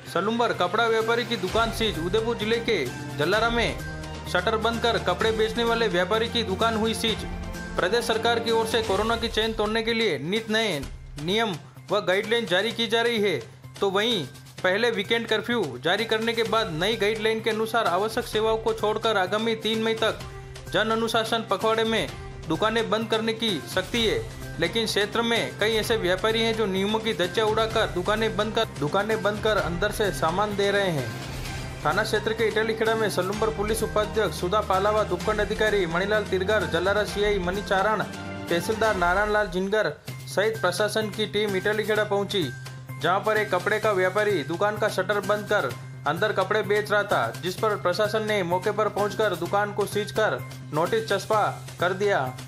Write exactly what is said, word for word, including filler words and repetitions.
सलूम्बर कपड़ा व्यापारी की दुकान सीज। उदयपुर जिले के जलारा में शटर बंद कर कपड़े बेचने वाले व्यापारी की दुकान हुई सीज। प्रदेश सरकार की ओर से कोरोना की चेन तोड़ने के लिए नित नए नियम व गाइडलाइन जारी की जा रही है, तो वहीं पहले वीकेंड कर्फ्यू जारी करने के बाद नई गाइडलाइन के अनुसार आवश्यक सेवाओं को छोड़कर आगामी तीन मई तक जन अनुशासन पखवाड़े में दुकानें बंद करने की सख्ती है। लेकिन क्षेत्र में कई ऐसे व्यापारी हैं जो नियमों की धज्जियां उड़ाकर दुकानें बंद कर दुकानें बंद कर अंदर से सामान दे रहे हैं। थाना क्षेत्र के इटलीखेड़ा में सलूम्बर पुलिस उपाध्यक्ष सुधा पालावा, उपखंड अधिकारी मणिलाल तिरगार, जलारा सीआई मनी चारण, तहसीलदार नारायण लाल जिनगर सहित प्रशासन की टीम इटलीखेड़ा पहुंची, जहां पर एक कपड़े का व्यापारी दुकान का शटर बंद कर अंदर कपड़े बेच रहा था, जिस पर प्रशासन ने मौके पर पहुंचकर दुकान को सीज कर नोटिस चस्पा कर दिया।